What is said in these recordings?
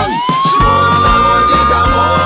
шмон на воде домой.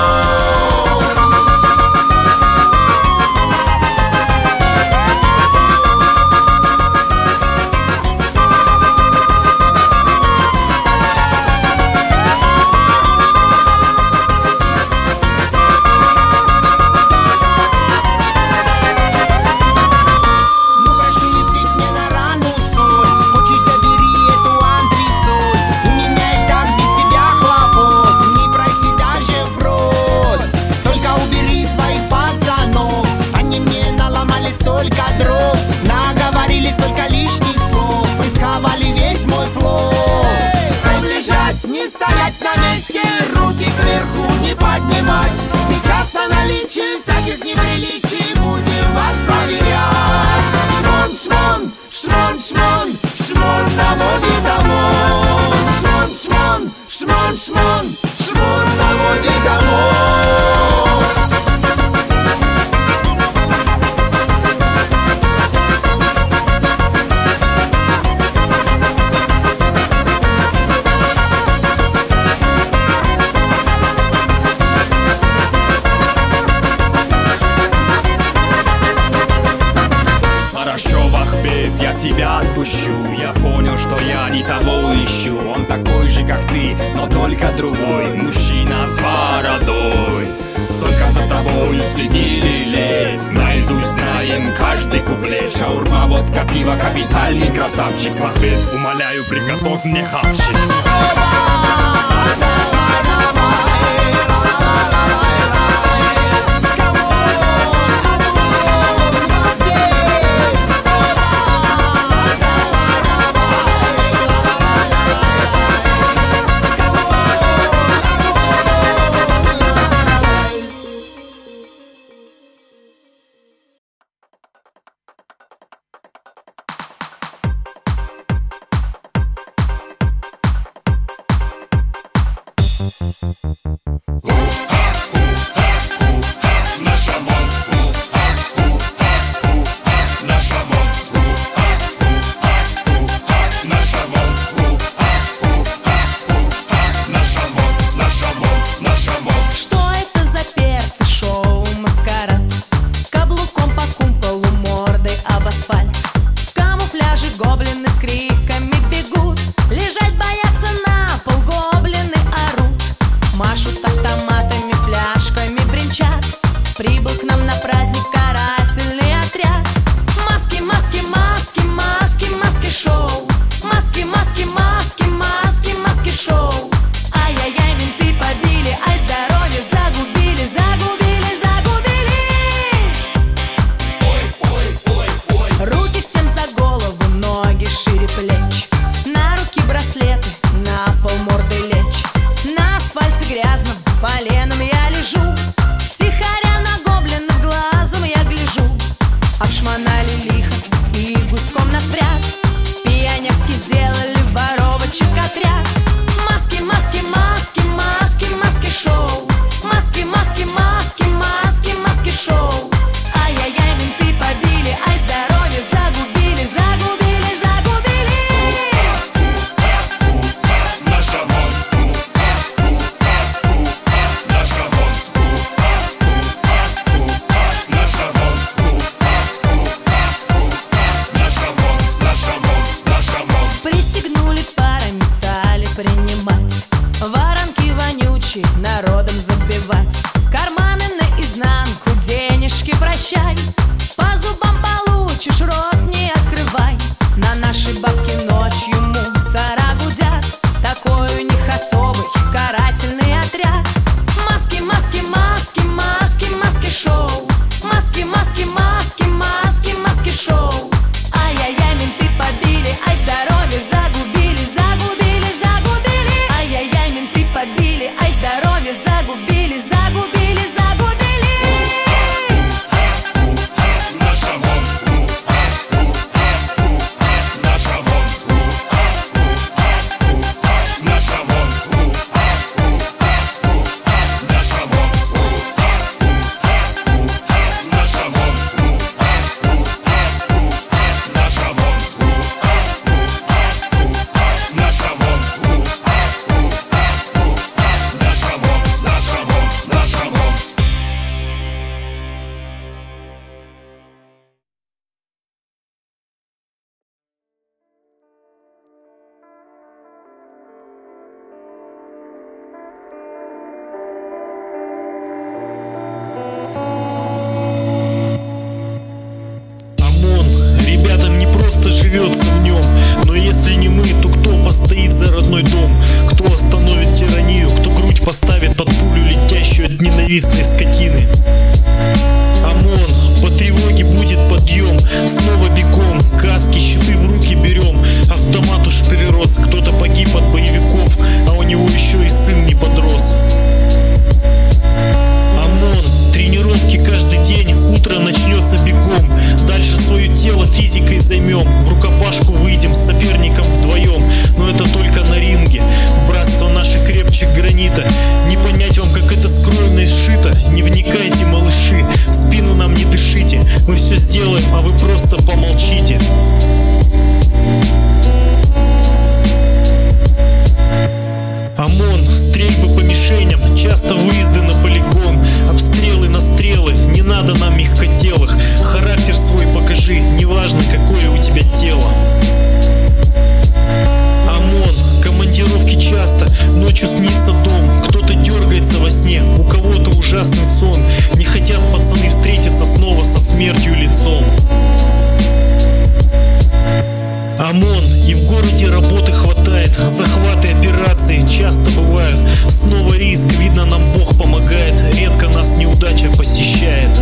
Поднимать. Сейчас на наличие всяких неприличий будем вас проверять. Шмон, шмон, шмон, шмон, шмон на воде домой. Шмон, шмон, шмон, шмон, шмон на воде домой. Я тебя отпущу, я понял, что я не того ищу. Он такой же, как ты, но только другой. Мужчина с бородой. Столько за тобою следили лет, наизусть знаем каждый куплет. Шаурма, водка, пиво, капитальный красавчик. В ответ умоляю, приготовь мне хавчик. поставит под пулю, летящую от ненавистной скотины. ОМОН, по тревоге будет подъем, снова бегом, каски, щиты в руки берем. Автомат уж перерос, кто-то погиб от боевиков, а у него еще и сын не подрос. ОМОН, тренировки каждый день, утро начнется бегом. Дальше свое тело физикой займем, в рукопашку выйдем с соперником вдвоем. Но это только на ринге, братство наше крепче гранита. Не понять вам, как это скроено и сшито. Не вникайте, малыши, в спину нам не дышите. Мы все сделаем, а вы просто помолчите. ОМОН, стрельбы по мишеням, часто выезды на полигон, обстрелы на стрелы, не надо нам мягкотелых. Характер свой покажи, неважно какое у тебя тело. ОМОН, командировки часто, ночью снится дом. Кто-то дергается во сне, у кого-то ужасный сон. Не хотят пацаны встретиться снова со смертью лицом. ОМОН, и в городе работы хватает, захваты, операции часто бывают. Снова риск, видно, нам Бог помогает, редко нас неудача посещает.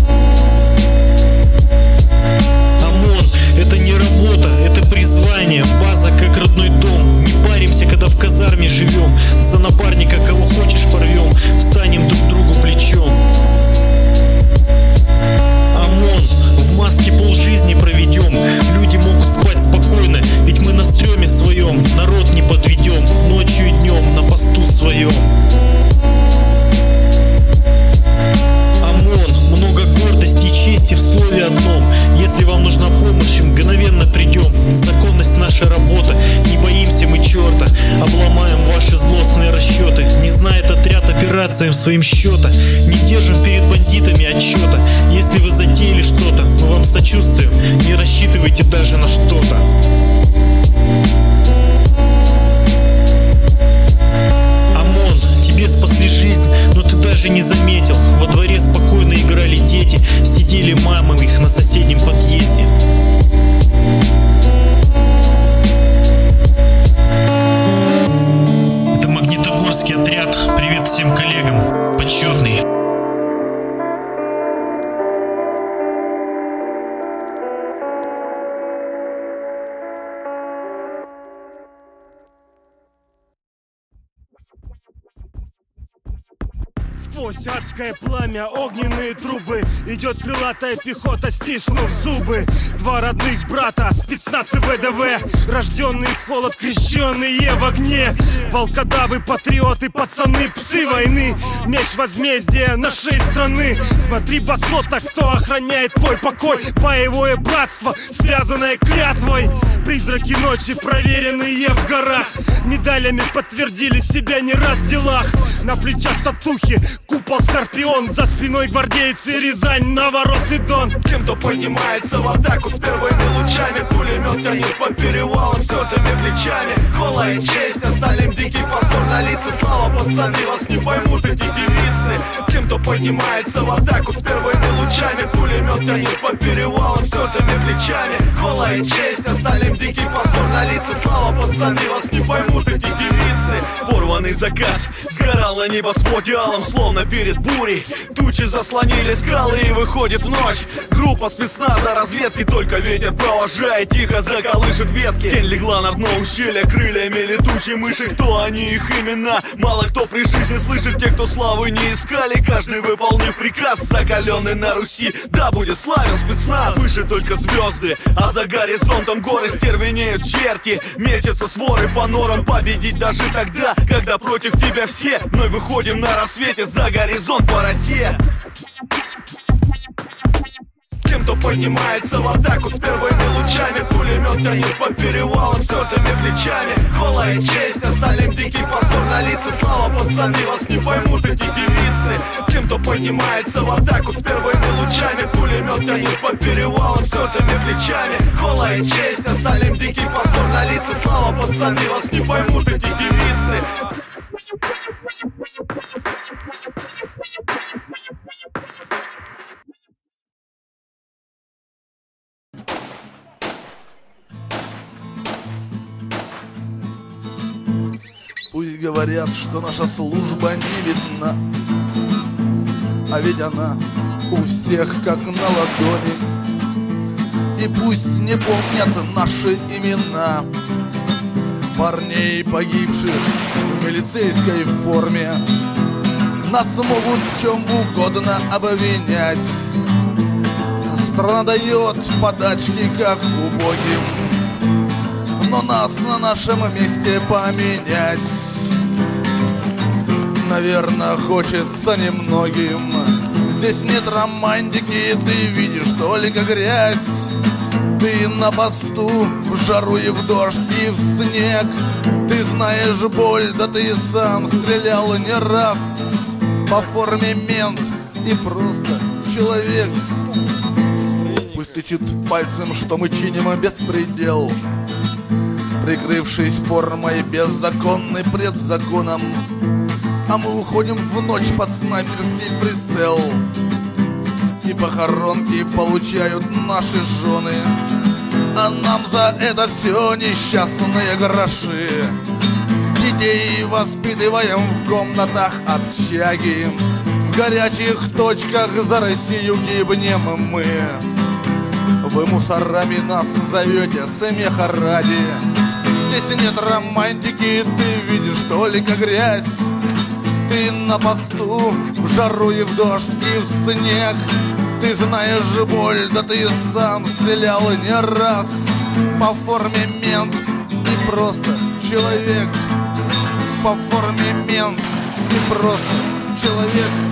ОМОН, это не работа, это призвание, база как родной дом. Не паримся, когда в казарме живем, за напарника кого хочешь порвем, встанем друг другу плечом. ОМОН, в маске полжизни проведем, люди могут спать спокойно, ведь мы на стреме своем, народ не подведем, ночью и днем на посту своем. ОМОН, много гордости и чести в слове одном. Если вам нужна помощь, мгновенно придем. Законность наша работа, не боимся мы черта. Обломаем ваши злостные расчеты. Не знает отряд операциям своим счета. Не держим перед бандитами отчета. Если вы затеяли что-то, мы вам сочувствуем. Не рассчитывайте даже на что-то. ОМОН, тебе спасли жизнь, но ты даже не заметил. Во дворе спокойно играли дети, сидели мамы их на соседнем подъезде. Это Магнитогорский отряд. Привет всем коллегам. Почетный. Сквозь адское пламя, огненные трубы идет крылатая пехота, стиснув зубы. Два родных брата, спецназ и ВДВ, рожденные в холод, крещенные в огне. Волкодавы, патриоты, пацаны, псы войны. Меч возмездия нашей страны. Смотри, басота, кто охраняет твой покой. Боевое братство, связанное клятвой. Призраки ночи, проверенные в горах, медалями подтвердили себя не раз в делах. На плечах татухи, купол Скорпион, за спиной гвардейцы, Рязань, Новорос и Дон. Тем, кто поднимается в атаку с первыми лучами, пулемет тянет по перевалам с тертыми плечами. Хвала и честь, остальным дикий позор на лице. Слава, пацаны, вас не поймут эти девицы. Тем, кто поднимается в атаку с первыми лучами, пулемет тянет по перевалам с тертыми плечами. Хвала и честь, остальным дикий позор на лице. Слава, пацаны, вас не поймут эти девицы. Порванный закат сгорал на небосводе алом, словно перед бурей. Тучи заслонили скалы и выходит в ночь. Группа спецназа разведки, только ветер провожает, тихо заколышет ветки. Тень легла на дно ущелья крыльями летучей мыши. Кто они, их имена, мало кто при жизни слышит. Те, кто славы не искали, каждый выполнив приказ. Закаленный на Руси, да будет славен спецназ. Выше только звезды, а за горизонтом горы стервенеют черти. Мечутся своры по норам, победить даже тогда, когда против тебя все. Вновь выходим на рассвете за горизонт по росе. Тем, кто поднимается в атаку с первыми лучами, пулемет тянет по перевалам с тертыми плечами. Хвала и честь, остальным дикий позор на лице. Слава, пацаны, вас не поймут эти девицы. Тем, кто поднимается в атаку с первыми лучами, пулемет тянет по перевалам с тертыми плечами. Хвала и честь, остальным дикий позор на лице. Слава, пацаны, вас не поймут эти девицы. Пусть говорят. говорят, что наша служба не видна, а ведь она у всех как на ладони. И пусть не помнят наши имена парней, погибших в милицейской форме, нас могут в чем угодно обвинять. Страна дает подачки как убогим, но нас на нашем месте поменять, наверное, хочется немногим. Здесь нет романтики, ты видишь только грязь. Ты на посту в жару и в дождь и в снег. Ты знаешь боль, да ты сам стрелял не раз. По форме мент и просто человек. Пусть тычет пальцем, что мы чиним беспредел, прикрывшись формой беззаконной пред законом. А мы уходим в ночь под снайперский прицел, и похоронки получают наши жены, а нам за это все несчастные гроши. Детей воспитываем в комнатах общаги, в горячих точках за Россию гибнем мы. Вы мусорами нас зовете смеха ради. Здесь нет романтики, ты видишь только грязь. Ты на посту в жару и в дождь и в снег. Ты знаешь боль, да ты сам стрелял не раз. По форме мент и просто человек. По форме мент и просто человек.